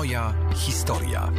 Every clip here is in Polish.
Moja historia.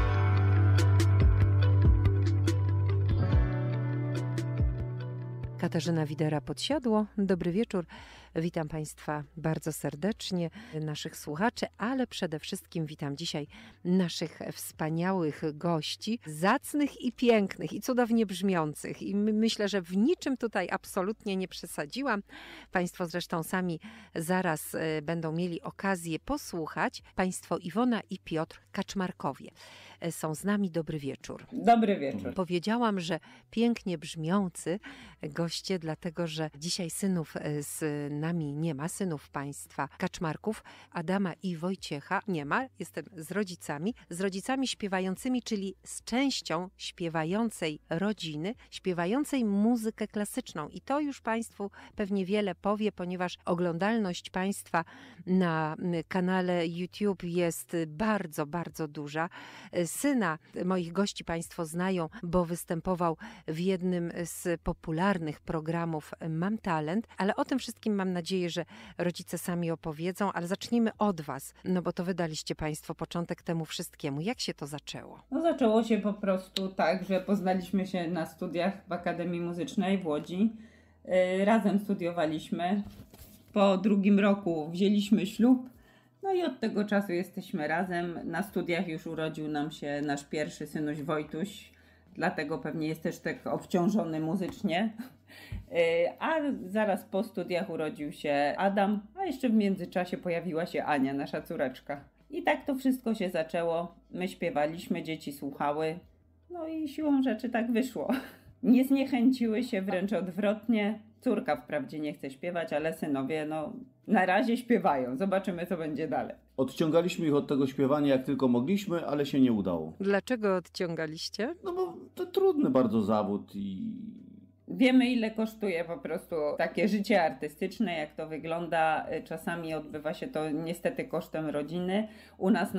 Katarzyna Widera-Podsiadło. Dobry wieczór. Witam Państwa bardzo serdecznie, naszych słuchaczy, ale przede wszystkim witam dzisiaj naszych wspaniałych gości, zacnych i pięknych i cudownie brzmiących. I myślę, że w niczym tutaj absolutnie nie przesadziłam. Państwo zresztą sami zaraz będą mieli okazję posłuchać. Państwo Iwona i Piotr Kaczmarkowie są z nami. Dobry wieczór. Dobry wieczór. Powiedziałam, że pięknie brzmiący goście, dlatego że dzisiaj synów z nami nie ma, synów państwa Kaczmarków, Adama i Wojciecha nie ma. Jestem z rodzicami śpiewającymi, czyli z częścią śpiewającej rodziny, śpiewającej muzykę klasyczną. I to już Państwu pewnie wiele powie, ponieważ oglądalność Państwa na kanale YouTube jest bardzo, bardzo duża. Syna moich gości Państwo znają, bo występował w jednym z popularnych programów Mam Talent, ale o tym wszystkim mam nadzieję, że rodzice sami opowiedzą, ale zacznijmy od Was, no bo to wy daliście Państwo początek temu wszystkiemu. Jak się to zaczęło? No zaczęło się po prostu tak, że poznaliśmy się na studiach w Akademii Muzycznej w Łodzi. Razem studiowaliśmy. Po drugim roku wzięliśmy ślub. No i od tego czasu jesteśmy razem. Na studiach już urodził nam się nasz pierwszy synuś Wojtuś. Dlatego pewnie jest też tak obciążony muzycznie. A zaraz po studiach urodził się Adam, a jeszcze w międzyczasie pojawiła się Ania, nasza córeczka. I tak to wszystko się zaczęło. My śpiewaliśmy, dzieci słuchały. No i siłą rzeczy tak wyszło. Nie zniechęciły się, wręcz odwrotnie. Córka wprawdzie nie chce śpiewać, ale synowie na razie śpiewają. Zobaczymy, co będzie dalej. Odciągaliśmy ich od tego śpiewania jak tylko mogliśmy, ale się nie udało. Dlaczego odciągaliście? No bo to trudny bardzo zawód i... Wiemy, ile kosztuje po prostu takie życie artystyczne, jak to wygląda. Czasami odbywa się to niestety kosztem rodziny. U nas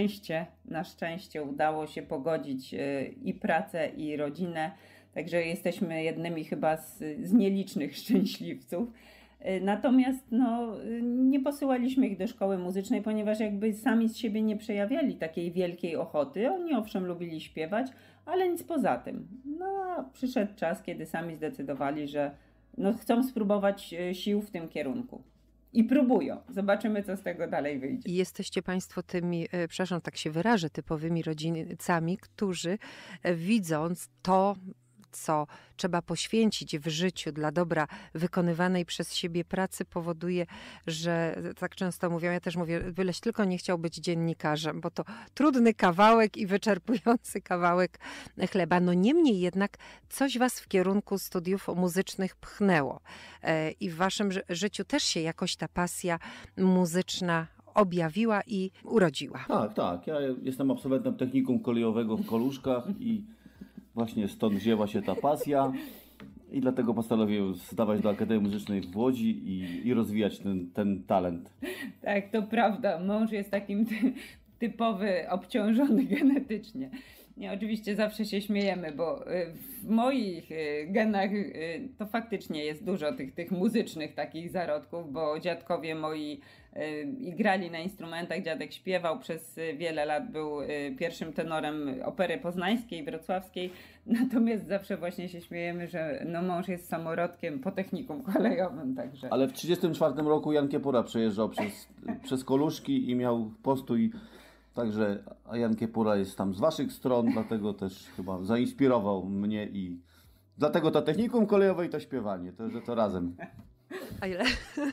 na szczęście udało się pogodzić i pracę, i rodzinę. Także jesteśmy jednymi chyba z nielicznych szczęśliwców. Natomiast nie posyłaliśmy ich do szkoły muzycznej, ponieważ jakby sami z siebie nie przejawiali takiej wielkiej ochoty. Oni owszem lubili śpiewać, ale nic poza tym. No a przyszedł czas, kiedy sami zdecydowali, że chcą spróbować sił w tym kierunku. I próbują. Zobaczymy, co z tego dalej wyjdzie. I jesteście Państwo tymi, przepraszam, tak się wyrażę, typowymi rodzicami, którzy widząc to, co trzeba poświęcić w życiu dla dobra wykonywanej przez siebie pracy, powoduje, że tak często mówią, ja też mówię, byleś tylko nie chciał być dziennikarzem, bo to trudny kawałek i wyczerpujący kawałek chleba. No niemniej jednak coś was w kierunku studiów muzycznych pchnęło i w waszym życiu też się jakoś ta pasja muzyczna objawiła i urodziła. Tak. Ja jestem absolwentem technikum kolejowego w Koluszkach i właśnie stąd wzięła się ta pasja i dlatego postanowiłem zdawać do Akademii Muzycznej w Łodzi i rozwijać ten talent. Tak, to prawda. Mąż jest takim typowy, obciążony genetycznie. Nie, oczywiście zawsze się śmiejemy, bo w moich genach to faktycznie jest dużo tych muzycznych takich zarodków, bo dziadkowie moi grali na instrumentach, dziadek śpiewał, przez wiele lat był pierwszym tenorem Opery Poznańskiej, Wrocławskiej, natomiast zawsze właśnie się śmiejemy, że mąż jest samorodkiem po technikum kolejowym, także. Ale w 1934 roku Jan Kiepura przejeżdżał przez Koluszki i miał postój. Także Jan Kiepura jest tam z waszych stron, dlatego też chyba zainspirował mnie i dlatego to technikum kolejowe i to śpiewanie, że to razem. A ile?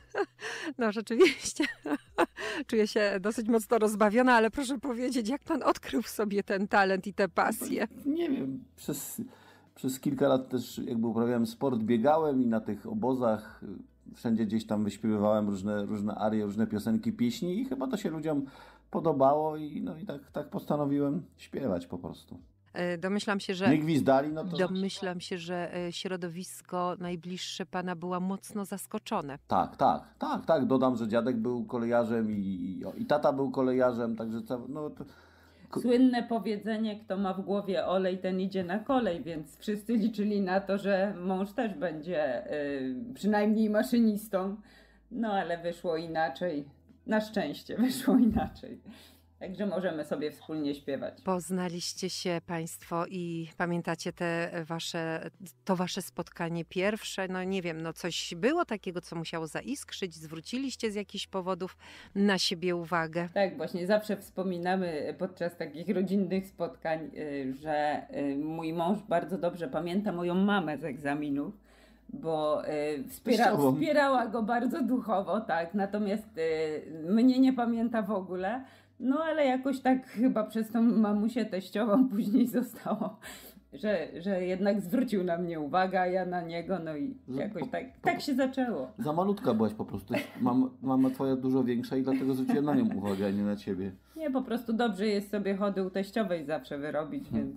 No rzeczywiście, czuję się dosyć mocno rozbawiona, ale proszę powiedzieć, jak pan odkrył w sobie ten talent i tę pasję? Nie wiem, przez kilka lat też jakby uprawiałem sport, biegałem i na tych obozach wszędzie gdzieś tam wyśpiewywałem różne arie, różne piosenki, pieśni i chyba to się ludziom podobało i tak postanowiłem śpiewać po prostu. Domyślam się, że... Nie gwizdali, to... Domyślam się, że środowisko najbliższe pana było mocno zaskoczone. Tak. Dodam, że dziadek był kolejarzem i tata był kolejarzem, także Słynne powiedzenie, kto ma w głowie olej, ten idzie na kolej, więc wszyscy liczyli na to, że mąż też będzie przynajmniej maszynistą. No ale wyszło inaczej. Na szczęście wyszło inaczej. Także możemy sobie wspólnie śpiewać. Poznaliście się Państwo i pamiętacie to wasze spotkanie pierwsze? No nie wiem, no coś było takiego, co musiało zaiskrzyć? Zwróciliście z jakichś powodów na siebie uwagę? Tak, właśnie zawsze wspominamy podczas takich rodzinnych spotkań, że mój mąż bardzo dobrze pamięta moją mamę z egzaminów, bo wspierała go bardzo duchowo, tak, natomiast mnie nie pamięta w ogóle. No ale jakoś tak chyba przez tą mamusię teściową później zostało, że jednak zwrócił na mnie uwagę, a ja na niego, no i jakoś tak się zaczęło. Za malutka byłaś po prostu. Mama twoja dużo większa i dlatego zwróciłem na nią uwagę, a nie na ciebie. Nie, po prostu dobrze jest sobie chody u teściowej zawsze wyrobić, więc...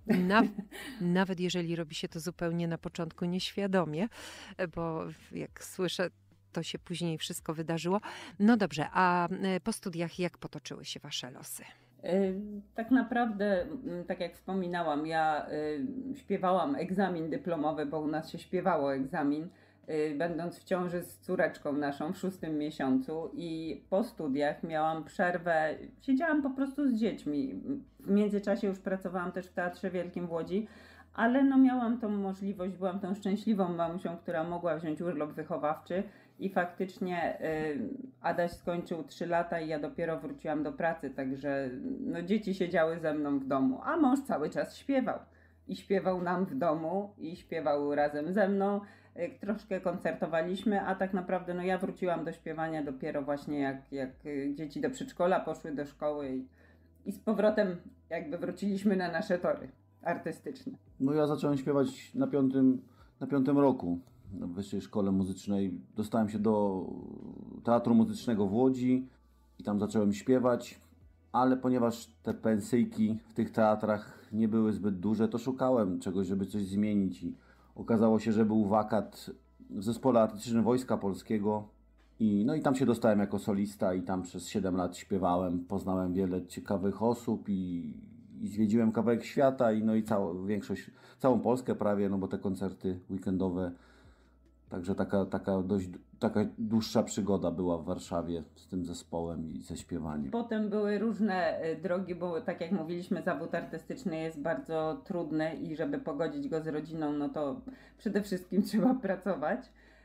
Nawet jeżeli robi się to zupełnie na początku nieświadomie, bo jak słyszę, to się później wszystko wydarzyło. No dobrze, a po studiach jak potoczyły się wasze losy? Tak naprawdę, tak jak wspominałam, ja śpiewałam egzamin dyplomowy, bo u nas się śpiewało egzamin, będąc w ciąży z córeczką naszą w 6. miesiącu i po studiach miałam przerwę, siedziałam po prostu z dziećmi. W międzyczasie już pracowałam też w Teatrze Wielkim w Łodzi, ale no miałam tą możliwość, byłam tą szczęśliwą mamusią, która mogła wziąć urlop wychowawczy i faktycznie Adaś skończył 3 lata i ja dopiero wróciłam do pracy, także no, dzieci siedziały ze mną w domu, a mąż cały czas śpiewał. I śpiewał nam w domu, i śpiewał razem ze mną. Troszkę koncertowaliśmy, a tak naprawdę no, ja wróciłam do śpiewania dopiero właśnie jak dzieci do przedszkola poszły do szkoły i z powrotem jakby wróciliśmy na nasze tory artystyczne. No ja zacząłem śpiewać na 5. roku w Wyższej Szkole Muzycznej. Dostałem się do Teatru Muzycznego w Łodzi i tam zacząłem śpiewać, ale ponieważ te pensyjki w tych teatrach nie były zbyt duże, to szukałem czegoś, żeby coś zmienić i okazało się, że był wakat w Zespole Artystycznym Wojska Polskiego i tam się dostałem jako solista i tam przez 7 lat śpiewałem, poznałem wiele ciekawych osób i zwiedziłem kawałek świata i całą Polskę prawie, no bo te koncerty weekendowe, także taka dłuższa przygoda była w Warszawie z tym zespołem i ze śpiewaniem. Potem były różne drogi, bo tak jak mówiliśmy, zawód artystyczny jest bardzo trudny i żeby pogodzić go z rodziną, no to przede wszystkim trzeba pracować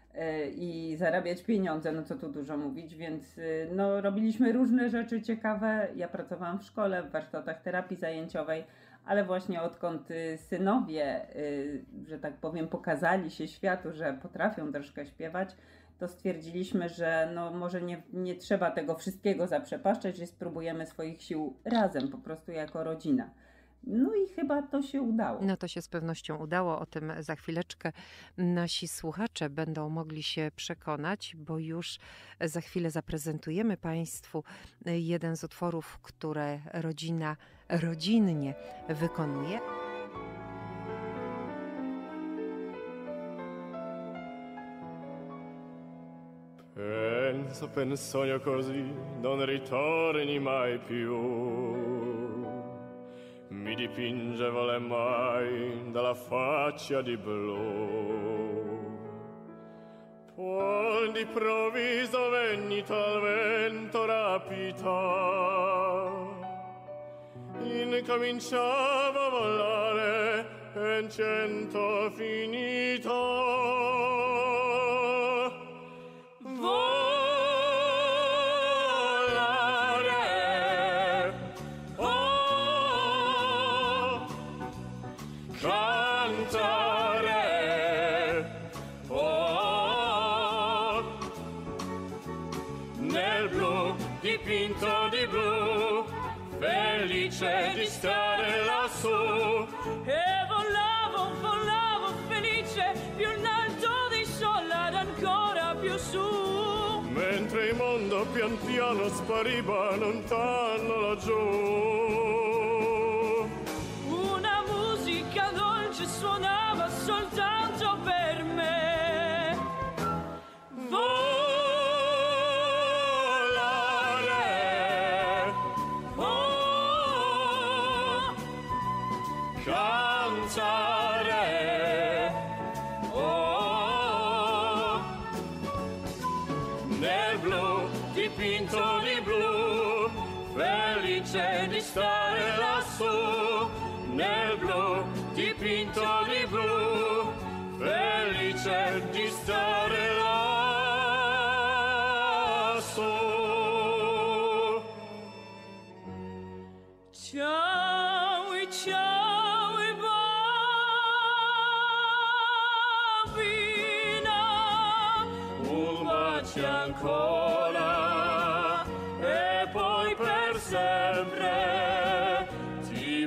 i zarabiać pieniądze, no co tu dużo mówić, więc no robiliśmy różne rzeczy ciekawe. Ja pracowałam w szkole, w warsztatach terapii zajęciowej, ale właśnie odkąd synowie, że tak powiem, pokazali się światu, że potrafią troszkę śpiewać, to stwierdziliśmy, że no może nie trzeba tego wszystkiego zaprzepaszczać, że spróbujemy swoich sił razem, po prostu jako rodzina. No i chyba to się udało. No to się z pewnością udało. O tym za chwileczkę nasi słuchacze będą mogli się przekonać, bo już za chwilę zaprezentujemy Państwu jeden z utworów, które rodzina rodzinnie wykonuje. Sogno così, non ritorni mai più. Mi dipinge volemai dalla faccia di blu. Poi d'improvviso venni tal vento rapita, incominciava a volare e in cento finita. Dipinto di blu, felice di stare lassù. E volavo, volavo felice, più in alto di sole ed ancora più su. Mentre il mondo pian piano spariva lontano laggiù. Una musica dolce suonava soltanto per me. Dipinto di blu, felice di stare lassù, nel blu dipinto di blu, felice di stare lassù. Ciao, ciao, bambina, un bacio ancora e poi per sempre ti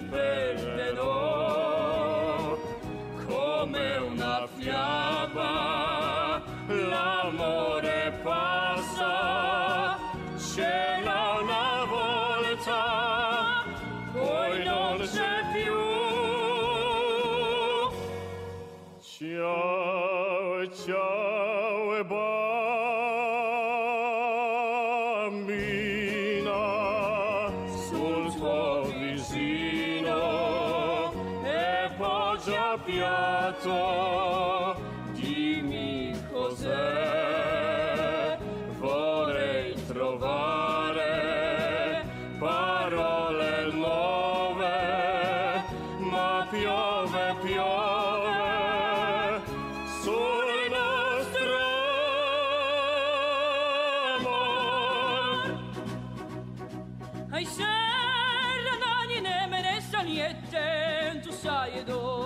perderò come una fiaba. L'amore passa, c'era una volta, poi non c'è più. Ciao, ciao, bambina, sul tuo visino e poggia piatto, dimmi cos'è, vorrei trovare parole nuove, ma piove, piove sul nostro amor. Ai serra nani ne me ne saliette, tu sai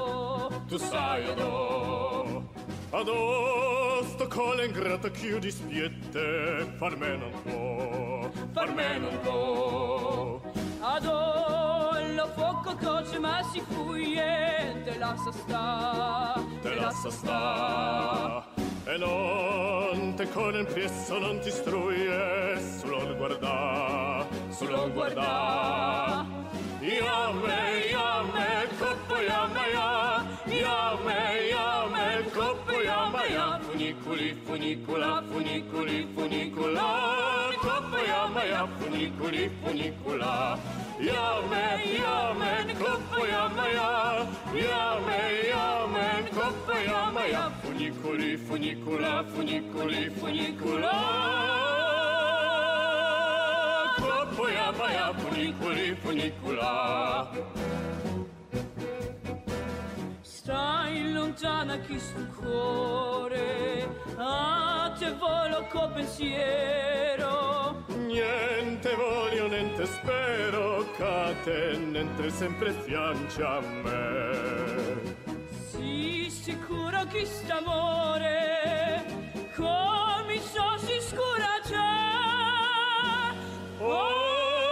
edo, Adò sto cole ingrata chiudi spiette, farme non può, farme non può. Adò lo fuoco coce ma si fuie, te la sa sta. E non te cole in presso non ti struie, solo guarda. Yame, coppo yama ya, yame, coppo yama ya, funiculi, funicula, coppo yama ya, funicula. Yame, coppo yama ya, yame, coppo yama ya, funiculi, funicula. Coppo yama ya, funicula. Stai lontana chi sto cuore, a te volo col pensiero. Niente voglio, niente spero, che te n'entri sempre fianci a me. Sii sicuro chi st'amore, come so si scura già. Oh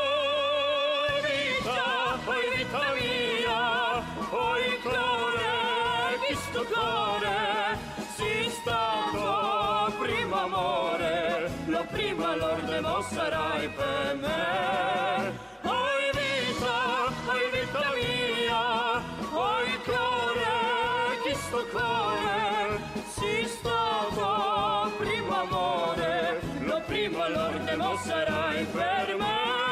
vita mia, oi cuore, chi sto cuore, si stato primo amore, lo prima l'orde mo sarai per me. Oi vita mia, oi cuore, chi sto cuore, si stato primo amore, lo prima l'orde mo sarai per me.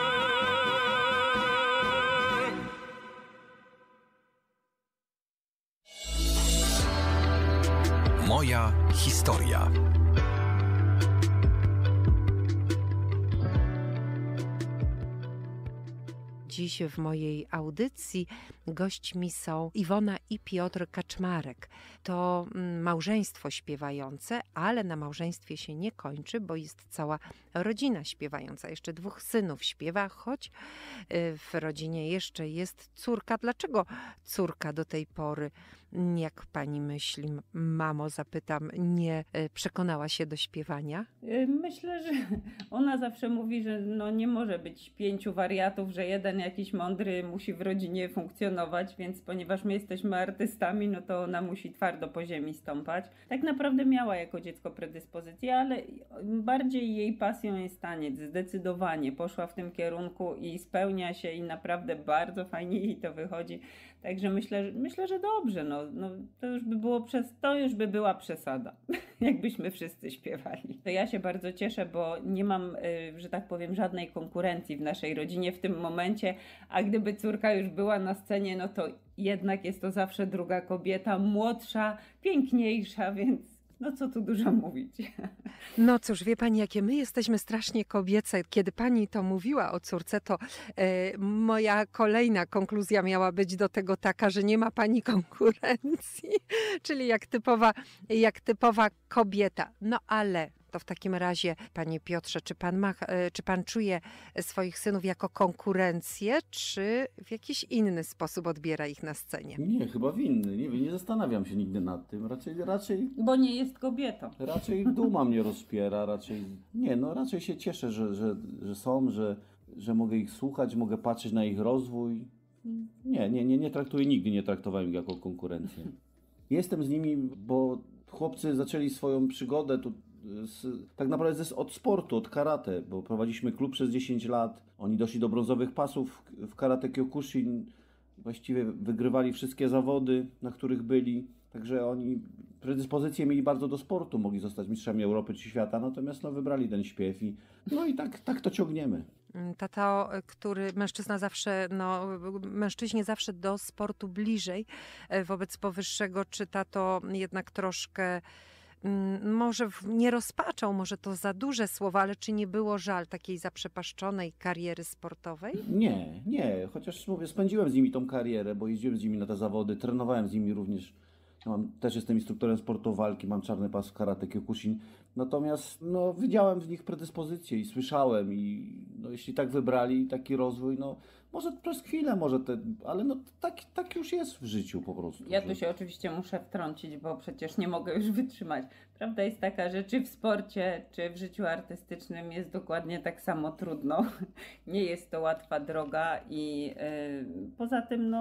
Moja historia. Dziś w mojej audycji gośćmi są Iwona i Piotr Kaczmarek. To małżeństwo śpiewające, ale na małżeństwie się nie kończy, bo jest cała rodzina śpiewająca. Jeszcze 2 synów śpiewa, choć w rodzinie jeszcze jest córka. Dlaczego córka do tej pory, jak pani myśli, mamo, zapytam, nie przekonała się do śpiewania? Myślę, że ona zawsze mówi, że no nie może być 5 wariatów, że jeden jakiś mądry musi w rodzinie funkcjonować, więc ponieważ my jesteśmy artystami, no to ona musi twardo po ziemi stąpać. Tak naprawdę miała jako dziecko predyspozycję, ale bardziej jej pasją jest taniec, zdecydowanie. Poszła w tym kierunku i spełnia się i naprawdę bardzo fajnie jej to wychodzi. Także myślę, że dobrze, no to już by była przesada, jakbyśmy wszyscy śpiewali. To ja się bardzo cieszę, bo nie mam, że tak powiem, żadnej konkurencji w naszej rodzinie w tym momencie, a gdyby córka już była na scenie, no to jednak jest to zawsze druga kobieta, młodsza, piękniejsza, więc No co tu dużo mówić. No cóż, wie pani, jakie my jesteśmy strasznie kobiece. Kiedy pani to mówiła o córce, to moja kolejna konkluzja miała być do tego taka, że nie ma pani konkurencji, czyli jak typowa kobieta. No ale to w takim razie, panie Piotrze, czy pan czuje swoich synów jako konkurencję, czy w jakiś inny sposób odbiera ich na scenie? Nie, chyba winny. Nie zastanawiam się nigdy nad tym. Raczej Bo nie jest kobietą. Raczej duma mnie rozpiera, raczej się cieszę, że są, że mogę ich słuchać, mogę patrzeć na ich rozwój. Nie traktuję, nigdy nie traktowałem ich jako konkurencję. Jestem z nimi, bo chłopcy zaczęli swoją przygodę tak naprawdę od sportu, od karate, bo prowadziliśmy klub przez 10 lat. Oni doszli do brązowych pasów w karate Kyokushin. Właściwie wygrywali wszystkie zawody, na których byli. Także oni predyspozycje mieli bardzo do sportu, mogli zostać mistrzami Europy czy świata, natomiast wybrali ten śpiew i tak to ciągniemy. Tato, który mężczyźnie zawsze do sportu bliżej, wobec powyższego, czy tato jednak troszkę może nie rozpaczał, może to za duże słowo, ale czy nie było żal takiej zaprzepaszczonej kariery sportowej? Nie, chociaż mówię, spędziłem z nimi tą karierę, bo jeździłem z nimi na te zawody, trenowałem z nimi również. Też jestem instruktorem sportu walki, mam czarny pas w karate Kyokushin. Natomiast widziałem w nich predyspozycje i słyszałem i jeśli tak wybrali taki rozwój, może przez chwilę, ale tak już jest w życiu po prostu. Ja tu się oczywiście muszę wtrącić, bo przecież nie mogę już wytrzymać. Prawda jest taka, że czy w sporcie, czy w życiu artystycznym jest dokładnie tak samo trudno. Nie jest to łatwa droga i poza tym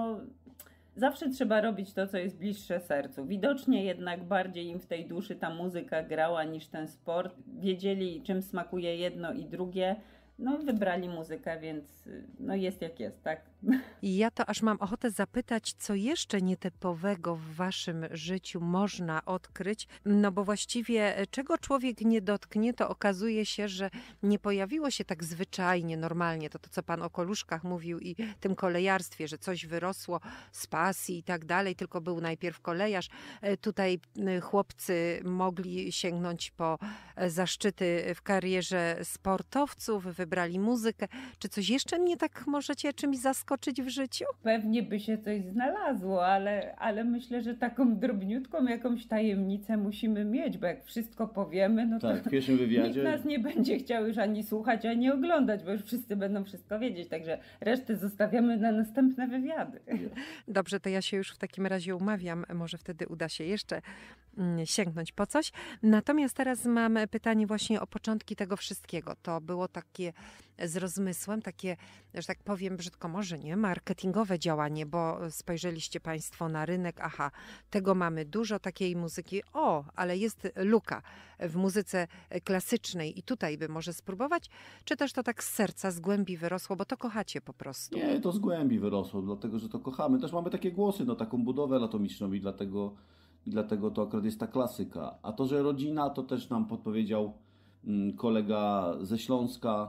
zawsze trzeba robić to, co jest bliższe sercu. Widocznie jednak bardziej im w tej duszy ta muzyka grała niż ten sport. Wiedzieli, czym smakuje jedno i drugie. Wybrali muzykę, więc jest jak jest, tak? I ja to aż mam ochotę zapytać, co jeszcze nietypowego w waszym życiu można odkryć, bo właściwie czego człowiek nie dotknie, to okazuje się, że nie pojawiło się tak zwyczajnie, normalnie, to co pan o koluszkach mówił i tym kolejarstwie, że coś wyrosło z pasji i tak dalej, tylko był najpierw kolejarz. Tutaj chłopcy mogli sięgnąć po zaszczyty w karierze sportowców, wybrali muzykę. Czy coś jeszcze mnie tak możecie czymś zaskoczyć w życiu? Pewnie by się coś znalazło, ale myślę, że taką drobniutką jakąś tajemnicę musimy mieć, bo jak wszystko powiemy, tak, to w pierwszym wywiadzie nikt nas nie będzie chciał już ani słuchać, ani oglądać, bo już wszyscy będą wszystko wiedzieć, także resztę zostawiamy na następne wywiady. Dobrze, to ja się już w takim razie umawiam, może wtedy uda się jeszcze sięgnąć po coś. Natomiast teraz mam pytanie właśnie o początki tego wszystkiego. To było takie z rozmysłem, takie, że tak powiem brzydko, może nie, marketingowe działanie, bo spojrzeliście państwo na rynek, tego mamy dużo, takiej muzyki, ale jest luka w muzyce klasycznej i tutaj by może spróbować, czy też to tak z serca, z głębi wyrosło, bo to kochacie po prostu? Nie, to z głębi wyrosło, dlatego, że to kochamy. Też mamy takie głosy, taką budowę anatomiczną i dlatego to akurat jest ta klasyka. A to, że rodzina, to też nam podpowiedział kolega ze Śląska,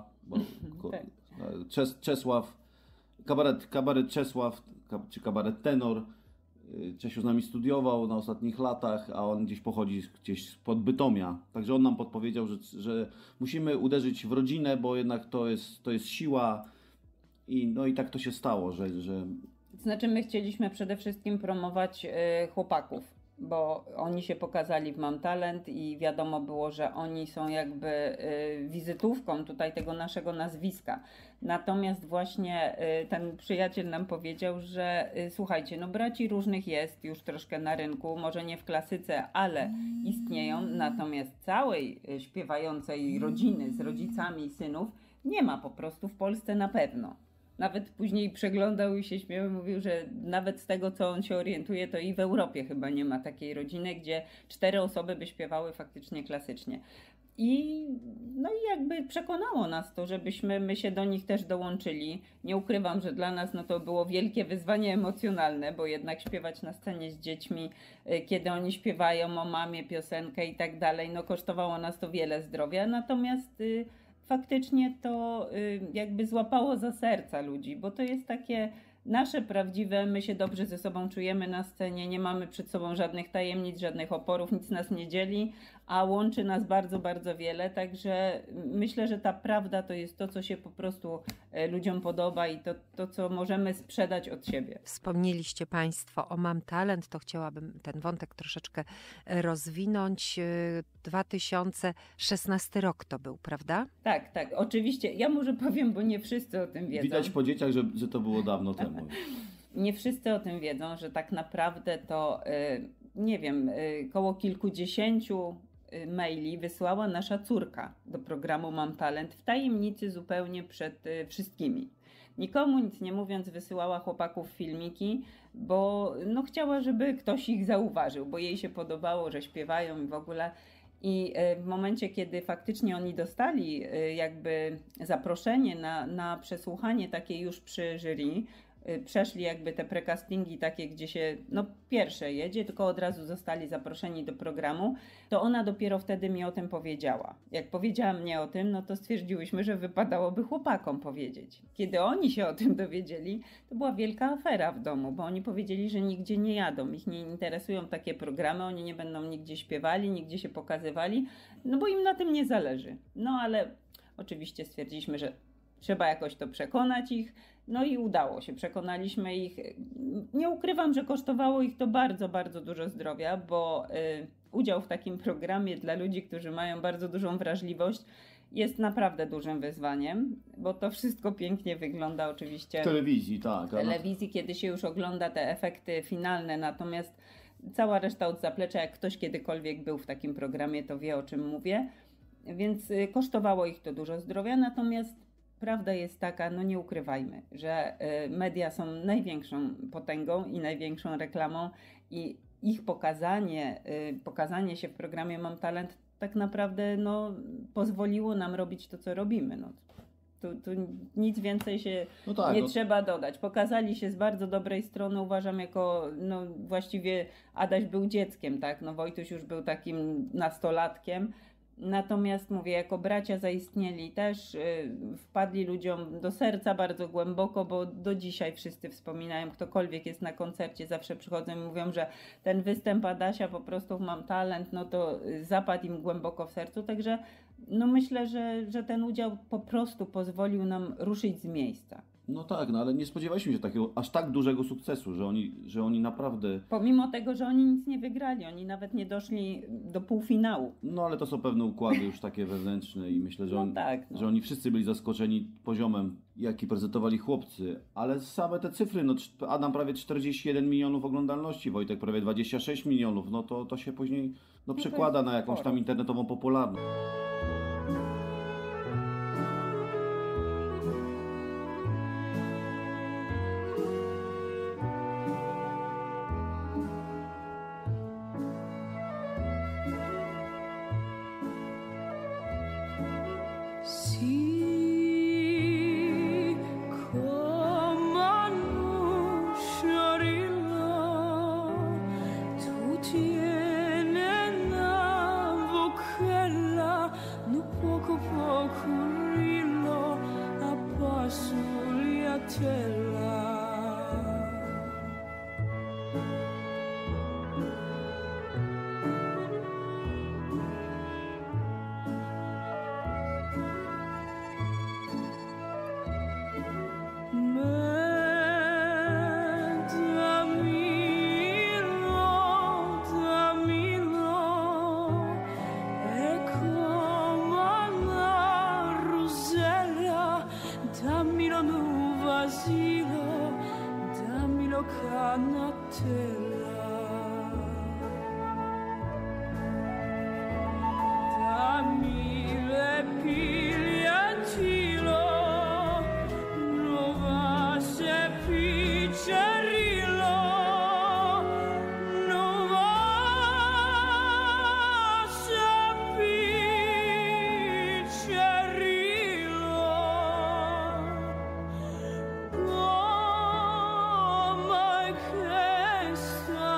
Czesław, kabaret Czesław, czy kabaret Tenor. Czesiu z nami studiował na ostatnich latach, a on pochodzi spod Bytomia. Także on nam podpowiedział, że musimy uderzyć w rodzinę, bo jednak to jest siła i tak to się stało, że... Znaczy my chcieliśmy przede wszystkim promować chłopaków, bo oni się pokazali w Mam Talent i wiadomo było, że oni są jakby wizytówką tutaj tego naszego nazwiska. Natomiast właśnie ten przyjaciel nam powiedział, że słuchajcie, braci różnych jest już troszkę na rynku, może nie w klasyce, ale istnieją, natomiast całej śpiewającej rodziny z rodzicami i synów nie ma po prostu w Polsce na pewno. Nawet później przeglądał i się śmiał, mówił, że nawet z tego, co on się orientuje, to i w Europie chyba nie ma takiej rodziny, gdzie 4 osoby by śpiewały faktycznie klasycznie. I jakby przekonało nas to, żebyśmy my się do nich też dołączyli. Nie ukrywam, że dla nas to było wielkie wyzwanie emocjonalne, bo jednak śpiewać na scenie z dziećmi, kiedy oni śpiewają o mamie piosenkę i tak dalej, kosztowało nas to wiele zdrowia. Natomiast faktycznie to jakby złapało za serca ludzi, bo to jest takie nasze prawdziwe, my się dobrze ze sobą czujemy na scenie, nie mamy przed sobą żadnych tajemnic, żadnych oporów, nic nas nie dzieli, a łączy nas bardzo, bardzo wiele, także myślę, że ta prawda to jest to, co się po prostu ludziom podoba i to co możemy sprzedać od siebie. Wspomnieliście Państwo o Mam Talent, to chciałabym ten wątek troszeczkę rozwinąć. 2016 rok to był, prawda? Tak, oczywiście. Ja może powiem, bo nie wszyscy o tym wiedzą. Widać po dzieciach, że to było dawno temu. Nie wszyscy o tym wiedzą, że tak naprawdę to, nie wiem, koło kilkudziesięciu maili wysłała nasza córka do programu Mam Talent w tajemnicy zupełnie przed wszystkimi. Nikomu nic nie mówiąc wysyłała chłopaków filmiki, bo chciała, żeby ktoś ich zauważył, bo jej się podobało, że śpiewają i w ogóle. I w momencie, kiedy faktycznie oni dostali jakby zaproszenie na przesłuchanie takie już przy jury, przeszli jakby te precastingi takie, gdzie się pierwsze jedzie, tylko od razu zostali zaproszeni do programu, to ona dopiero wtedy mi o tym powiedziała. Jak powiedziała mnie o tym, to stwierdziłyśmy, że wypadałoby chłopakom powiedzieć. Kiedy oni się o tym dowiedzieli, to była wielka afera w domu, bo oni powiedzieli, że nigdzie nie jadą, ich nie interesują takie programy, oni nie będą nigdzie śpiewali, nigdzie się pokazywali, bo im na tym nie zależy. Ale oczywiście stwierdziliśmy, że trzeba jakoś to przekonać ich, i udało się. Przekonaliśmy ich. Nie ukrywam, że kosztowało ich to bardzo, bardzo dużo zdrowia, bo udział w takim programie dla ludzi, którzy mają bardzo dużą wrażliwość, jest naprawdę dużym wyzwaniem, bo to wszystko pięknie wygląda oczywiście w telewizji, tak. W telewizji, kiedy się już ogląda te efekty finalne, natomiast cała reszta od zaplecza, jak ktoś kiedykolwiek był w takim programie, to wie, o czym mówię. Więc kosztowało ich to dużo zdrowia, natomiast prawda jest taka, nie ukrywajmy, że media są największą potęgą i największą reklamą i ich pokazanie się w programie Mam Talent tak naprawdę pozwoliło nam robić to, co robimy. Tu nic więcej się trzeba dodać. Pokazali się z bardzo dobrej strony, uważam, jako właściwie Adaś był dzieckiem, tak? Wojtuś już był takim nastolatkiem. Natomiast mówię, jako bracia zaistnieli też, wpadli ludziom do serca bardzo głęboko, bo do dzisiaj wszyscy wspominają, ktokolwiek jest na koncercie, zawsze przychodzą i mówią, że ten występ Adasia po prostu w Mam Talent, to zapadł im głęboko w sercu, także myślę, że ten udział po prostu pozwolił nam ruszyć z miejsca. Tak, ale nie spodziewaliśmy się takiego aż tak dużego sukcesu, że oni naprawdę... Pomimo tego, że oni nic nie wygrali, oni nawet nie doszli do półfinału. Ale to są pewne układy już takie wewnętrzne i myślę, że, że oni wszyscy byli zaskoczeni poziomem, jaki prezentowali chłopcy. Ale same te cyfry, Adam prawie 41 milionów oglądalności, Wojtek prawie 26 milionów, to się później przekłada na jakąś tam internetową popularność. Stop.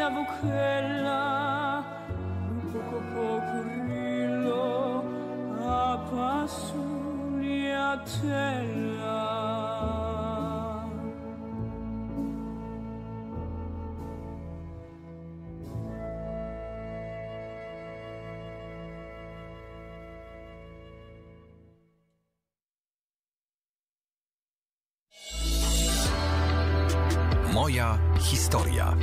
la buchella, poco poco rillo, a pasuliatella. Moja historia.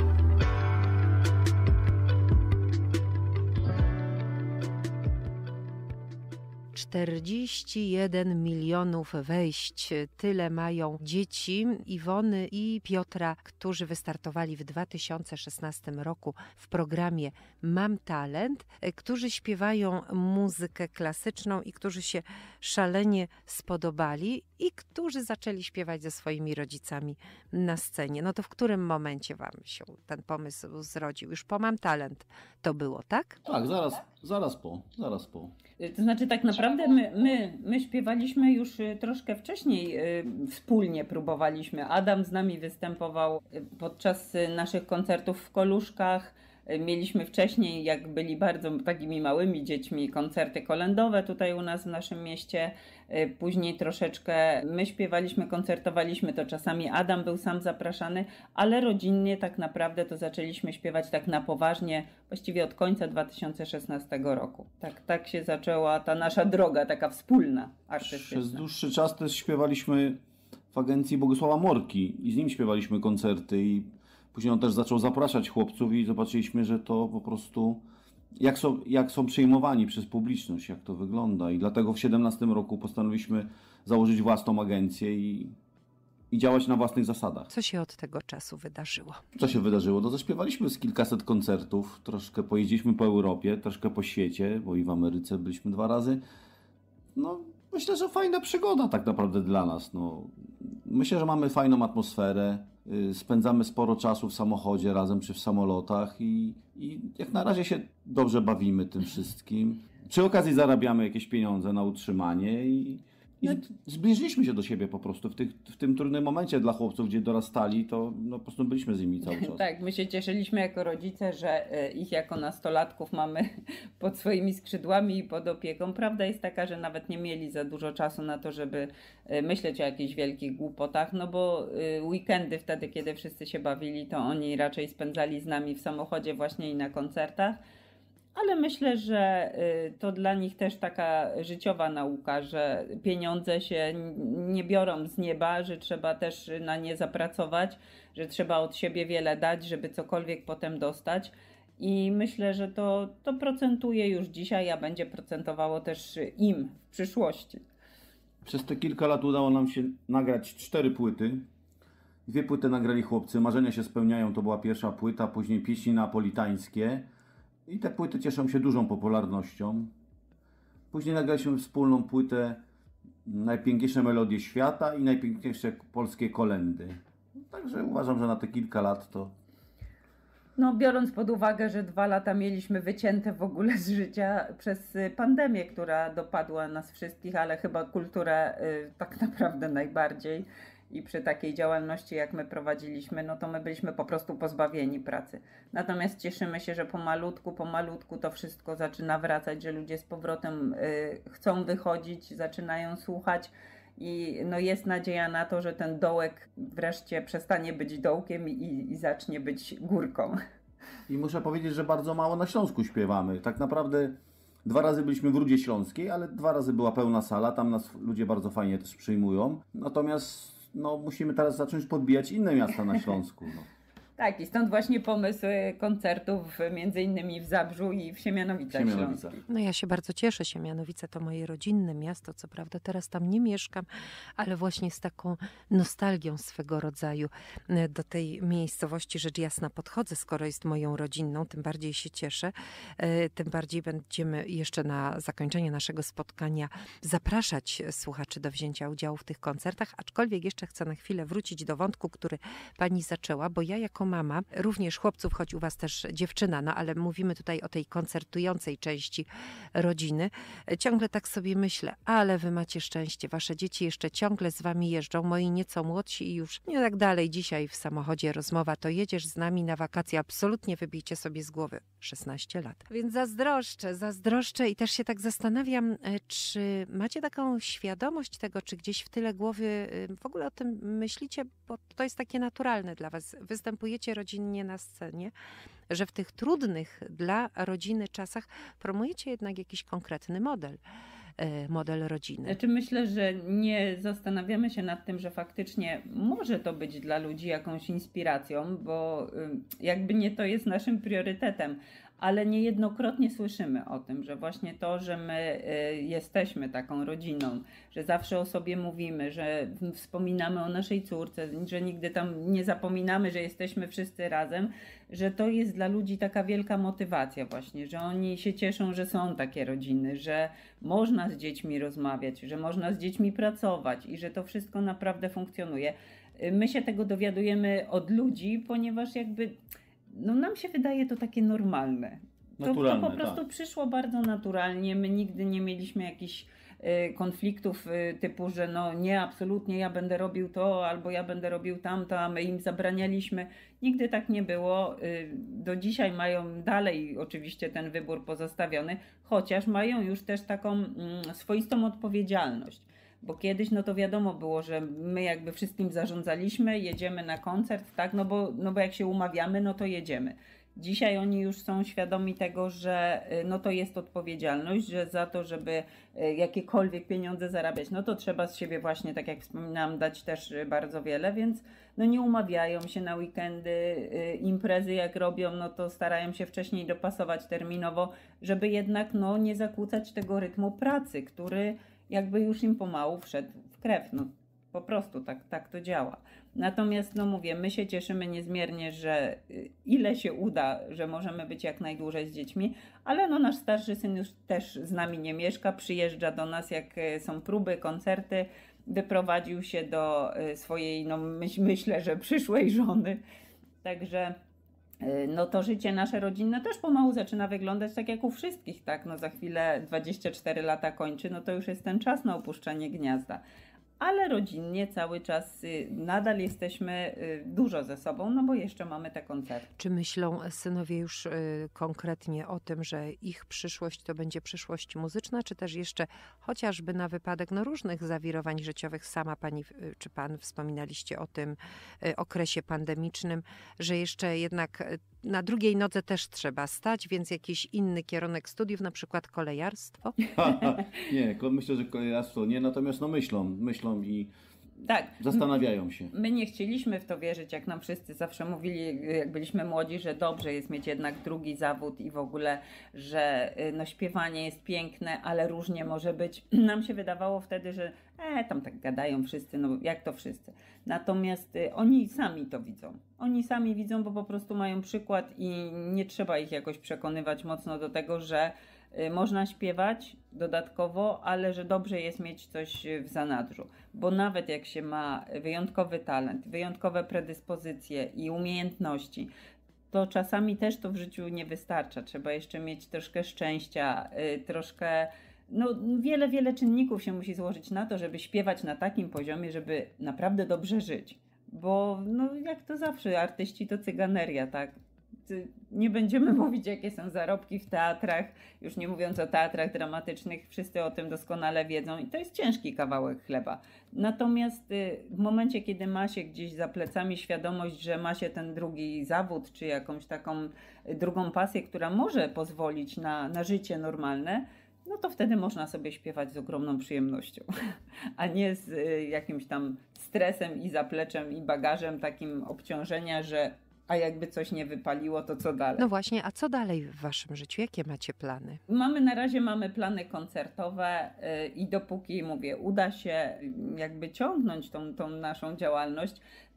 Czterdzieści 41 milionów wejść. Tyle mają dzieci Iwony i Piotra, którzy wystartowali w 2016 roku w programie Mam Talent, którzy śpiewają muzykę klasyczną i którzy się szalenie spodobali i którzy zaczęli śpiewać ze swoimi rodzicami na scenie. No to w którym momencie wam się ten pomysł zrodził? Już po Mam Talent to było, tak? Tak, zaraz po. To znaczy tak naprawdę my śpiewaliśmy już troszkę wcześniej, wspólnie próbowaliśmy. Adam z nami występował podczas naszych koncertów w Koluszkach. Mieliśmy wcześniej, jak byli bardzo takimi małymi dziećmi, koncerty kolędowe tutaj u nas w naszym mieście. Później troszeczkę my śpiewaliśmy, koncertowaliśmy, to czasami Adam był sam zapraszany, ale rodzinnie tak naprawdę to zaczęliśmy śpiewać tak na poważnie właściwie od końca 2016 roku. Tak się zaczęła ta nasza droga taka wspólna, artystyczna. Przez dłuższy czas też śpiewaliśmy w agencji Bogusława Morki i z nim śpiewaliśmy koncerty i później on też zaczął zapraszać chłopców i zobaczyliśmy, że to po prostu jak są przyjmowani przez publiczność, jak to wygląda. I dlatego w 2017 roku postanowiliśmy założyć własną agencję i działać na własnych zasadach. Co się od tego czasu wydarzyło? Co się wydarzyło? To zaśpiewaliśmy z kilkaset koncertów, troszkę pojeździliśmy po Europie, troszkę po świecie, bo i w Ameryce byliśmy 2 razy. No, myślę, że fajna przygoda tak naprawdę dla nas. No, myślę, że mamy fajną atmosferę. Spędzamy sporo czasu w samochodzie razem czy w samolotach i jak na razie się dobrze bawimy tym wszystkim. Przy okazji zarabiamy jakieś pieniądze na utrzymanie i zbliżyliśmy się do siebie po prostu w tym trudnym momencie dla chłopców, gdzie dorastali, to no, po prostu byliśmy z nimi cały czas. Tak, my się cieszyliśmy jako rodzice, że ich jako nastolatków mamy pod swoimi skrzydłami i pod opieką. Prawda jest taka, że nawet nie mieli za dużo czasu na to, żeby myśleć o jakichś wielkich głupotach, no bo weekendy wtedy, kiedy wszyscy się bawili, to oni raczej spędzali z nami w samochodzie właśnie i na koncertach. Ale myślę, że to dla nich też taka życiowa nauka, że pieniądze się nie biorą z nieba, że trzeba też na nie zapracować, że trzeba od siebie wiele dać, żeby cokolwiek potem dostać. I myślę, że to procentuje już dzisiaj, a będzie procentowało też im w przyszłości. Przez te kilka lat udało nam się nagrać 4 płyty. 2 płyty nagrali chłopcy. Marzenia się spełniają, to była pierwsza płyta, później pieśni neapolitańskie. I te płyty cieszą się dużą popularnością. Później nagraliśmy wspólną płytę Najpiękniejsze melodie świata i najpiękniejsze polskie kolędy. Także uważam, że na te kilka lat to... No, biorąc pod uwagę, że 2 lata mieliśmy wycięte w ogóle z życia przez pandemię, która dopadła nas wszystkich, ale chyba kulturę tak naprawdę najbardziej. I przy takiej działalności, jak my prowadziliśmy, no to my byliśmy po prostu pozbawieni pracy. Natomiast cieszymy się, że pomalutku to wszystko zaczyna wracać, że ludzie z powrotem chcą wychodzić, zaczynają słuchać i no jest nadzieja na to, że ten dołek wreszcie przestanie być dołkiem i zacznie być górką. I muszę powiedzieć, że bardzo mało na Śląsku śpiewamy. Tak naprawdę 2 razy byliśmy w Rudzie Śląskiej, ale 2 razy była pełna sala, tam nas ludzie bardzo fajnie też przyjmują. Natomiast no, musimy teraz zacząć podbijać inne miasta na Śląsku. No. Tak, i stąd właśnie pomysł koncertów między innymi w Zabrzu i w Siemianowicach Śląskich. No ja się bardzo cieszę. Siemianowice to moje rodzinne miasto. Co prawda teraz tam nie mieszkam, ale właśnie z taką nostalgią swego rodzaju do tej miejscowości rzecz jasna podchodzę, skoro jest moją rodzinną, tym bardziej się cieszę. Tym bardziej będziemy jeszcze na zakończenie naszego spotkania zapraszać słuchaczy do wzięcia udziału w tych koncertach, aczkolwiek jeszcze chcę na chwilę wrócić do wątku, który pani zaczęła, bo ja jako mama, również chłopców, choć u was też dziewczyna, no ale mówimy tutaj o tej koncertującej części rodziny. Ciągle tak sobie myślę, ale wy macie szczęście, wasze dzieci jeszcze ciągle z wami jeżdżą, moi nieco młodsi i już nie tak dalej. Dzisiaj w samochodzie rozmowa, to jedziesz z nami na wakacje, absolutnie wybijcie sobie z głowy 16 lat. Więc zazdroszczę i też się tak zastanawiam, czy macie taką świadomość tego, czy gdzieś w tyle głowy w ogóle o tym myślicie, bo to jest takie naturalne dla was. Występujecie rodzinnie na scenie, że w tych trudnych dla rodziny czasach promujecie jednak jakiś konkretny model rodziny. Znaczy myślę, że nie zastanawiamy się nad tym, że faktycznie może to być dla ludzi jakąś inspiracją, bo jakby nie to jest naszym priorytetem, ale niejednokrotnie słyszymy o tym, że właśnie to, że my jesteśmy taką rodziną, że zawsze o sobie mówimy, że wspominamy o naszej córce, że nigdy tam nie zapominamy, że jesteśmy wszyscy razem, że to jest dla ludzi taka wielka motywacja właśnie, że oni się cieszą, że są takie rodziny, że można z dziećmi rozmawiać, że można z dziećmi pracować i że to wszystko naprawdę funkcjonuje. My się tego dowiadujemy od ludzi, ponieważ jakby nam się wydaje to takie normalne. To po prostu przyszło bardzo naturalnie. My nigdy nie mieliśmy jakichś konfliktów typu, że nie, absolutnie ja będę robił to albo ja będę robił tamto, a my im zabranialiśmy. Nigdy tak nie było. Do dzisiaj mają dalej oczywiście ten wybór pozostawiony, chociaż mają już też taką swoistą odpowiedzialność. Bo kiedyś to wiadomo było, że my jakby wszystkim zarządzaliśmy, jedziemy na koncert, tak, no bo jak się umawiamy, to jedziemy. Dzisiaj oni już są świadomi tego, że to jest odpowiedzialność, że za to, żeby jakiekolwiek pieniądze zarabiać, to trzeba z siebie właśnie, tak jak wspominałam, dać też bardzo wiele, więc nie umawiają się na weekendy, imprezy jak robią, to starają się wcześniej dopasować terminowo, żeby jednak nie zakłócać tego rytmu pracy, który jakby już im pomału wszedł w krew. Po prostu tak to działa. Natomiast mówię, my się cieszymy niezmiernie, że ile się uda, że możemy być jak najdłużej z dziećmi, ale nasz starszy syn już też z nami nie mieszka, przyjeżdża do nas jak są próby, koncerty, wyprowadził się do swojej, myślę, że przyszłej żony. Także to życie nasze rodzinne też pomału zaczyna wyglądać tak jak u wszystkich, tak? Za chwilę 24 lata kończy, to już jest ten czas na opuszczanie gniazda. Ale rodzinnie cały czas nadal jesteśmy dużo ze sobą, bo jeszcze mamy te koncerty. Czy myślą synowie już konkretnie o tym, że ich przyszłość to będzie przyszłość muzyczna, czy też jeszcze chociażby na wypadek różnych zawirowań życiowych, sama pani czy pan wspominaliście o tym okresie pandemicznym, że jeszcze jednak na drugiej nodze też trzeba stać, więc jakiś inny kierunek studiów, na przykład kolejarstwo? Nie, myślę, że kolejarstwo nie, natomiast myślą i tak, zastanawiają się. My nie chcieliśmy w to wierzyć, jak nam wszyscy zawsze mówili, jak byliśmy młodzi, że dobrze jest mieć jednak drugi zawód i w ogóle, że śpiewanie jest piękne, ale różnie może być. Nam się wydawało wtedy, że tam tak gadają wszyscy, jak to wszyscy. Natomiast oni sami to widzą. Oni sami widzą, bo po prostu mają przykład i nie trzeba ich jakoś przekonywać mocno do tego, że można śpiewać dodatkowo, ale że dobrze jest mieć coś w zanadrzu. Bo nawet jak się ma wyjątkowy talent, wyjątkowe predyspozycje i umiejętności, to czasami też to w życiu nie wystarcza. Trzeba jeszcze mieć troszkę szczęścia, troszkę... wiele czynników się musi złożyć na to, żeby śpiewać na takim poziomie, żeby naprawdę dobrze żyć. Bo jak to zawsze, artyści to cyganeria, tak? Nie będziemy mówić, jakie są zarobki w teatrach, już nie mówiąc o teatrach dramatycznych, wszyscy o tym doskonale wiedzą i to jest ciężki kawałek chleba. Natomiast w momencie, kiedy ma się gdzieś za plecami świadomość, że ma się ten drugi zawód, czy jakąś taką drugą pasję, która może pozwolić na życie normalne, to wtedy można sobie śpiewać z ogromną przyjemnością, a nie z jakimś tam stresem i zapleczem i bagażem takim obciążenia, że a jakby coś nie wypaliło, to co dalej? No właśnie, a co dalej w waszym życiu? Jakie macie plany? Na razie mamy plany koncertowe i dopóki, uda się jakby ciągnąć tą naszą działalność,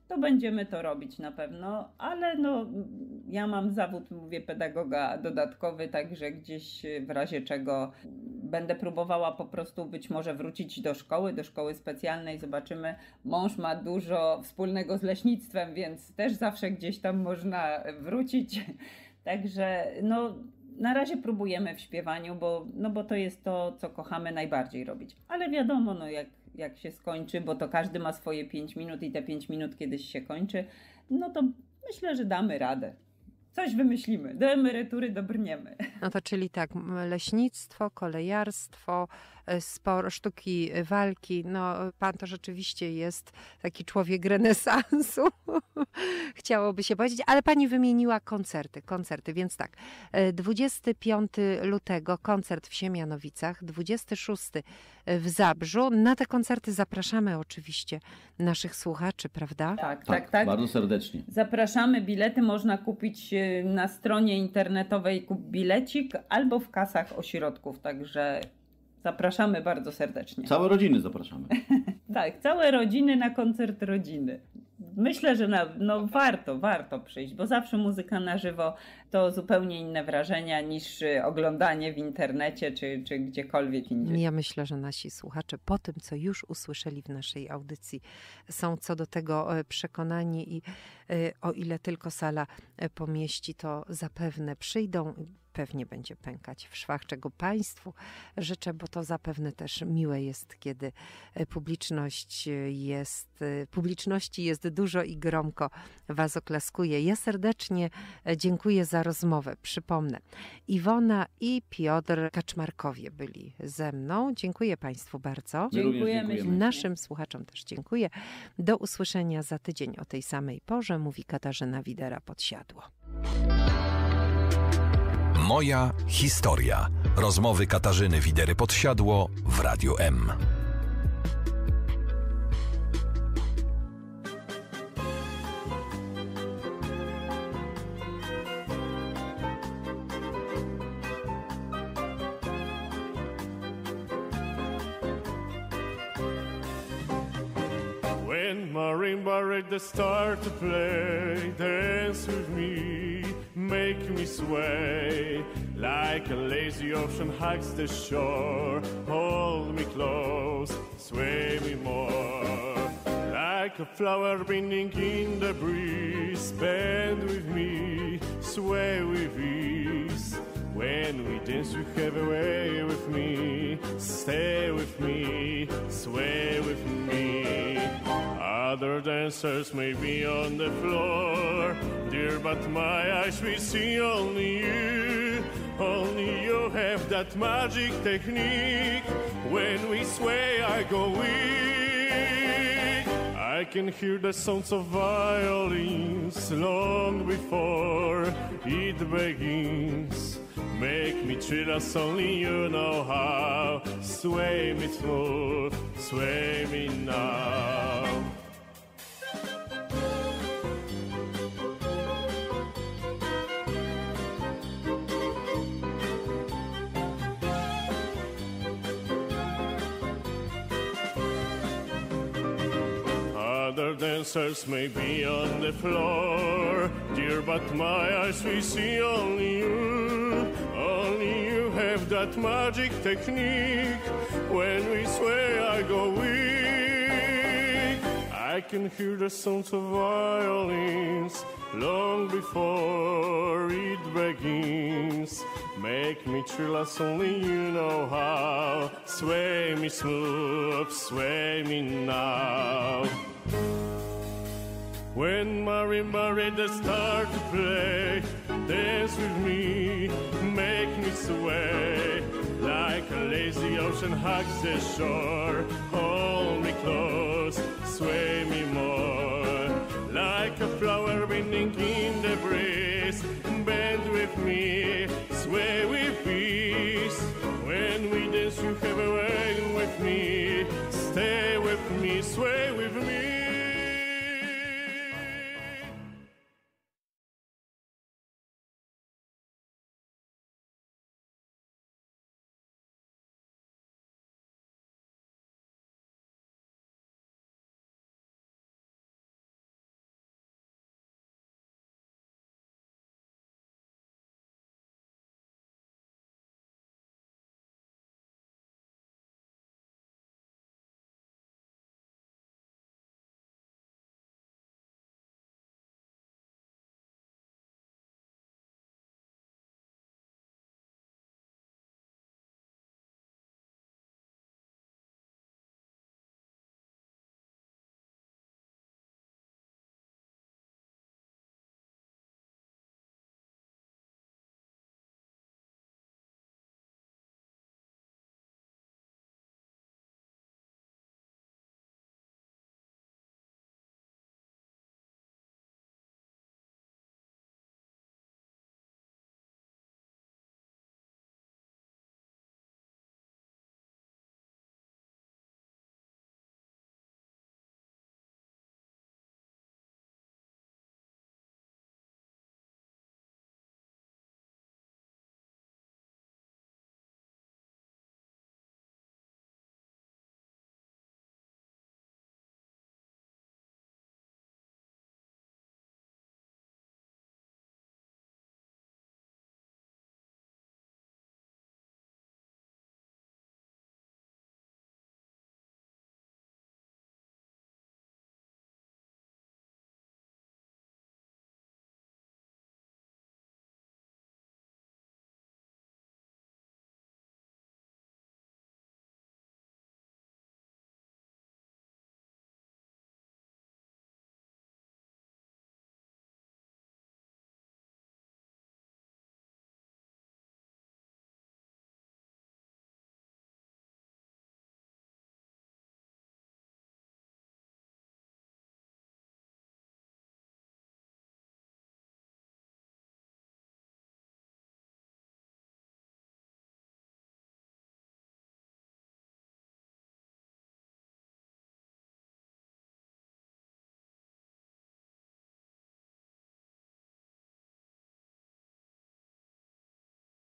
to będziemy to robić na pewno, ale no, ja mam zawód, mówię, pedagoga dodatkowy, także gdzieś w razie czego będę próbowała po prostu być może wrócić do szkoły specjalnej, zobaczymy. Mąż ma dużo wspólnego z leśnictwem, więc też zawsze gdzieś tam można wrócić, także no na razie próbujemy w śpiewaniu, bo to jest to, co kochamy najbardziej robić, ale wiadomo, no jak się skończy, bo to każdy ma swoje 5 minut i te 5 minut kiedyś się kończy, no to myślę, że damy radę. Coś wymyślimy, do emerytury dobrniemy. No to czyli tak, leśnictwo, kolejarstwo, sport, sztuki walki. No pan to rzeczywiście jest taki człowiek renesansu. Chciałoby się powiedzieć, ale pani wymieniła koncerty, więc tak. 25 lutego koncert w Siemianowicach, 26 w Zabrzu. Na te koncerty zapraszamy oczywiście naszych słuchaczy, prawda? Tak. Bardzo serdecznie. Zapraszamy, bilety można kupić na stronie internetowej Kup Bilecik albo w kasach ośrodków, także zapraszamy bardzo serdecznie. Całe rodziny zapraszamy. Tak, całe rodziny na koncert rodziny. Myślę, że warto przyjść, bo zawsze muzyka na żywo to zupełnie inne wrażenia niż oglądanie w internecie czy gdziekolwiek indziej. Ja myślę, że nasi słuchacze po tym, co już usłyszeli w naszej audycji, są co do tego przekonani i o ile tylko sala pomieści, to zapewne przyjdą. Pewnie będzie pękać w szwach, czego Państwu życzę, bo to zapewne też miłe jest, kiedy publiczności jest dużo i gromko Was oklaskuje. Ja serdecznie dziękuję za rozmowę. Przypomnę, Iwona i Piotr Kaczmarkowie byli ze mną. Dziękuję Państwu bardzo. Dziękujemy. Naszym słuchaczom też dziękuję. Do usłyszenia za tydzień o tej samej porze, mówi Katarzyna Widera-Podsiadło. Moja historia. Rozmowy Katarzyny Widery-Podsiadło w Radiu M. When marimba ready to start to play, dance with me, make me sway, like a lazy ocean hugs the shore. Hold me close, sway me more, like a flower bending in the breeze. Bend with me, sway with ease. When we dance, you have a way with me. Stay with me, sway with me. Other dancers may be on the floor, dear, but my eyes will see only you. Only you have that magic technique. When we sway, I go weak. I can hear the sounds of violins long before it begins. Make me thrill us, only you know how. Sway me smooth, sway me now. Other dancers may be on the floor, dear, but my eyes will see only you. Only you have that magic technique. When we sway, I go weak. I can hear the sounds of violins long before it begins. Make me thrill us, only you know how. Sway me smooth, sway me now. When marimba ready start to play, dance with me, make me sway, like a lazy ocean hugs the shore. Hold me close, sway me more, like a flower bending in